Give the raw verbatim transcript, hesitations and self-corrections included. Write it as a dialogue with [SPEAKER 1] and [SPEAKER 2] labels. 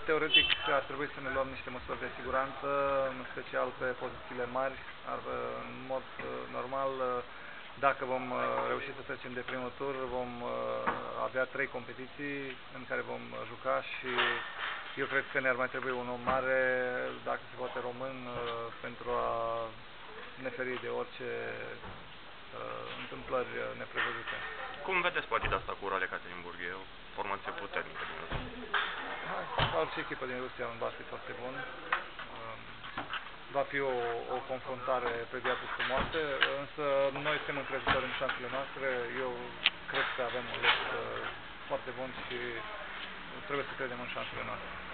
[SPEAKER 1] teoretic ar trebui să ne luăm niște măsuri de siguranță, în special pe pozițiile mari, dar în mod normal, dacă vom reuși să trecem de primul tur, vom avea trei competiții în care vom juca și eu cred că ne-ar mai trebui un om mare, dacă se poate român, pentru a ne feri de orice uh, întâmplări neprevăzute.
[SPEAKER 2] Cum vedeți partida asta cu Urale Ekaterinburg? E o formație puternică din Rusia.
[SPEAKER 1] Ca orice echipă din Rusia, un basket foarte bun. Uh, va fi o, o confruntare pe viață și pe moarte, însă noi suntem încrezători în șansele noastre. Eu cred că avem un loc uh, foarte bun și trebuie să credem în șansele noastre.